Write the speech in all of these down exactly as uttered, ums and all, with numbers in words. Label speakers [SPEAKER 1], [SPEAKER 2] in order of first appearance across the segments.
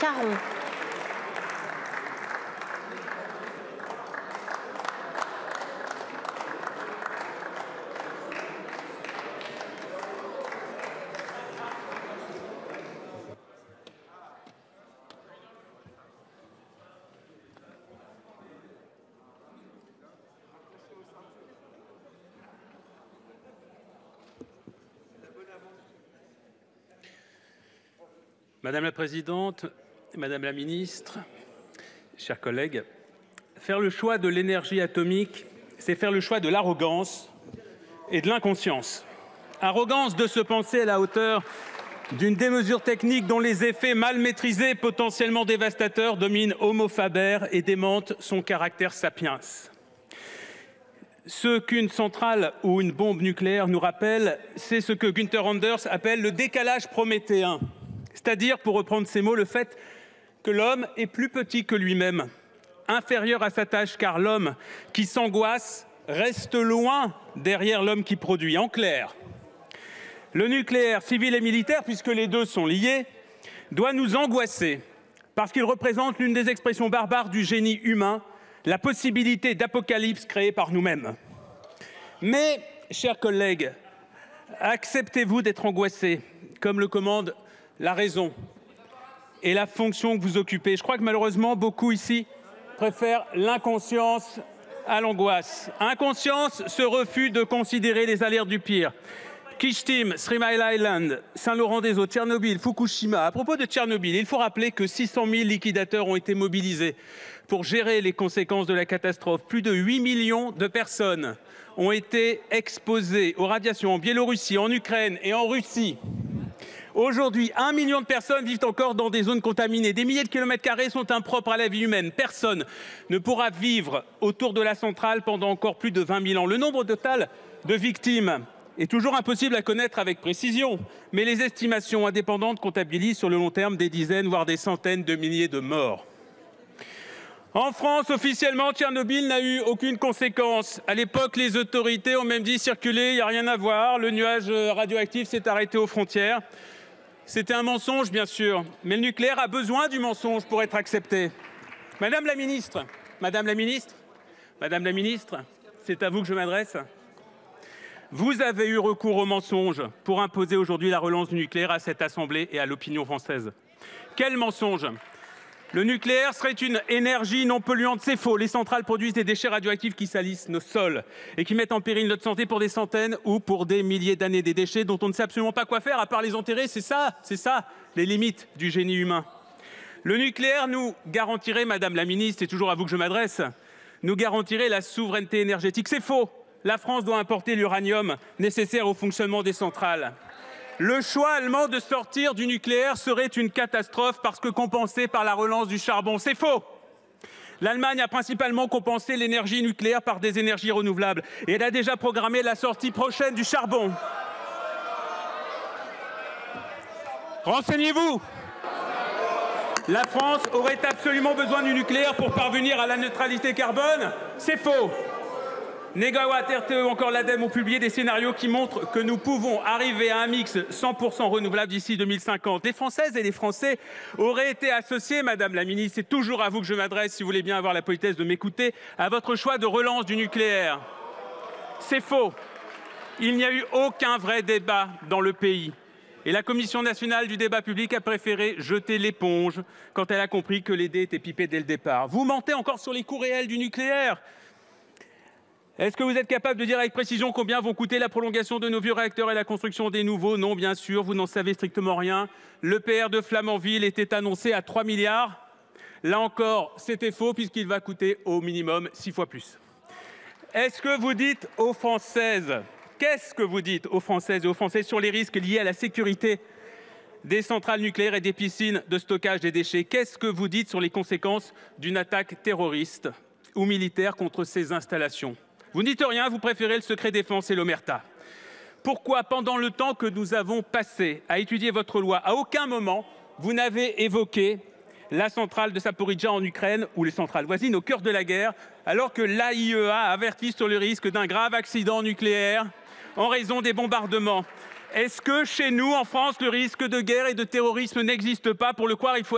[SPEAKER 1] Caron.
[SPEAKER 2] Madame la Présidente, Madame la Ministre, chers collègues, faire le choix de l'énergie atomique, c'est faire le choix de l'arrogance et de l'inconscience. Arrogance de se penser à la hauteur d'une démesure technique dont les effets mal maîtrisés, potentiellement dévastateurs, dominent Homo faber et démentent son caractère sapiens. Ce qu'une centrale ou une bombe nucléaire nous rappelle, c'est ce que Günther Anders appelle le décalage prométhéen. C'est-à-dire, pour reprendre ces mots, le fait que l'homme est plus petit que lui-même, inférieur à sa tâche, car l'homme qui s'angoisse reste loin derrière l'homme qui produit. En clair, le nucléaire, civil et militaire, puisque les deux sont liés, doit nous angoisser, parce qu'il représente l'une des expressions barbares du génie humain, la possibilité d'apocalypse créée par nous-mêmes. Mais, chers collègues, acceptez-vous d'être angoissés, comme le commande la raison et la fonction que vous occupez? Je crois que malheureusement, beaucoup ici préfèrent l'inconscience à l'angoisse. Inconscience, ce refus de considérer les alertes du pire. Kishtim, Three Mile Island, Saint-Laurent-des-Eaux, Tchernobyl, Fukushima. À propos de Tchernobyl, il faut rappeler que six cent mille liquidateurs ont été mobilisés pour gérer les conséquences de la catastrophe. Plus de huit millions de personnes ont été exposées aux radiations en Biélorussie, en Ukraine et en Russie. Aujourd'hui, un million de personnes vivent encore dans des zones contaminées. Des milliers de kilomètres carrés sont impropres à la vie humaine. Personne ne pourra vivre autour de la centrale pendant encore plus de vingt mille ans. Le nombre total de victimes est toujours impossible à connaître avec précision, mais les estimations indépendantes comptabilisent sur le long terme des dizaines, voire des centaines de milliers de morts. En France, officiellement, Tchernobyl n'a eu aucune conséquence. À l'époque, les autorités ont même dit circuler, il n'y a rien à voir. Le nuage radioactif s'est arrêté aux frontières. C'était un mensonge, bien sûr, mais le nucléaire a besoin du mensonge pour être accepté. Madame la ministre, Madame la ministre, Madame la ministre, c'est à vous que je m'adresse. Vous avez eu recours au mensonge pour imposer aujourd'hui la relance du nucléaire à cette Assemblée et à l'opinion française. Quel mensonge? Le nucléaire serait une énergie non polluante, c'est faux. Les centrales produisent des déchets radioactifs qui salissent nos sols et qui mettent en péril notre santé pour des centaines ou pour des milliers d'années. Des déchets dont on ne sait absolument pas quoi faire à part les enterrer. C'est ça, c'est ça, les limites du génie humain. Le nucléaire nous garantirait, Madame la Ministre, c'est toujours à vous que je m'adresse, nous garantirait la souveraineté énergétique. C'est faux. La France doit importer l'uranium nécessaire au fonctionnement des centrales. Le choix allemand de sortir du nucléaire serait une catastrophe parce que compensé par la relance du charbon. C'est faux. L'Allemagne a principalement compensé l'énergie nucléaire par des énergies renouvelables et elle a déjà programmé la sortie prochaine du charbon. Renseignez-vous. La France aurait absolument besoin du nucléaire pour parvenir à la neutralité carbone. C'est faux. Négawatt, R T E ou encore l'ADEME ont publié des scénarios qui montrent que nous pouvons arriver à un mix cent pour cent renouvelable d'ici deux mille cinquante. Les Françaises et les Français auraient été associés, Madame la Ministre, c'est toujours à vous que je m'adresse, si vous voulez bien avoir la politesse de m'écouter, à votre choix de relance du nucléaire. C'est faux. Il n'y a eu aucun vrai débat dans le pays. Et la Commission nationale du débat public a préféré jeter l'éponge quand elle a compris que les dés étaient pipés dès le départ. Vous mentez encore sur les coûts réels du nucléaire. Est-ce que vous êtes capable de dire avec précision combien vont coûter la prolongation de nos vieux réacteurs et la construction des nouveaux? Non, bien sûr, vous n'en savez strictement rien. Le P R de Flamanville était annoncé à trois milliards. Là encore, c'était faux puisqu'il va coûter au minimum six fois plus. Est-ce que vous dites aux Françaises, qu'est-ce que vous dites aux Françaises et aux Français sur les risques liés à la sécurité des centrales nucléaires et des piscines de stockage des déchets? Qu'est-ce que vous dites sur les conséquences d'une attaque terroriste ou militaire contre ces installations? Vous ne dites rien, vous préférez le secret défense et l'omerta. Pourquoi, pendant le temps que nous avons passé à étudier votre loi, à aucun moment vous n'avez évoqué la centrale de Zaporijia en Ukraine ou les centrales voisines au cœur de la guerre, alors que l'A I E A avertit sur le risque d'un grave accident nucléaire en raison des bombardements? Est-ce que chez nous, en France, le risque de guerre et de terrorisme n'existe pas? Pour le croire, il faut être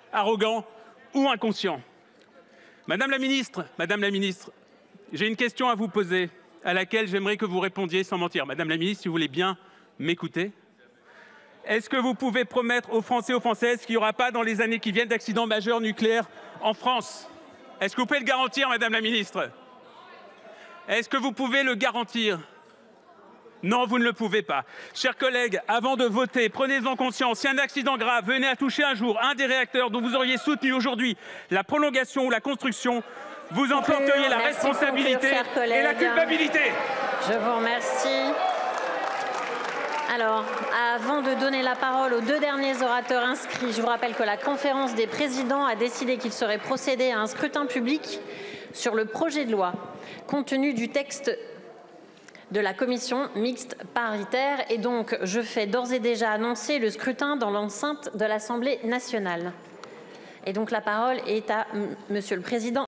[SPEAKER 2] arrogant ou inconscient. Madame la ministre, Madame la ministre, j'ai une question à vous poser à laquelle j'aimerais que vous répondiez sans mentir. Madame la ministre, si vous voulez bien m'écouter. Est-ce que vous pouvez promettre aux Français et aux Françaises qu'il n'y aura pas dans les années qui viennent d'accidents majeurs nucléaires en France? Est-ce que vous pouvez le garantir, Madame la ministre? Est-ce que vous pouvez le garantir? Non, vous ne le pouvez pas. Chers collègues, avant de voter, prenez-en conscience. Si un accident grave venait à toucher un jour un des réacteurs dont vous auriez soutenu aujourd'hui la prolongation ou la construction, vous en porteriez la responsabilité et la culpabilité.
[SPEAKER 1] Je vous remercie. Alors, avant de donner la parole aux deux derniers orateurs inscrits, je vous rappelle que la conférence des présidents a décidé qu'il serait procédé à un scrutin public sur le projet de loi, compte tenu du texte de la commission mixte paritaire. Et donc, je fais d'ores et déjà annoncer le scrutin dans l'enceinte de l'Assemblée nationale. Et donc, la parole est à Monsieur le Président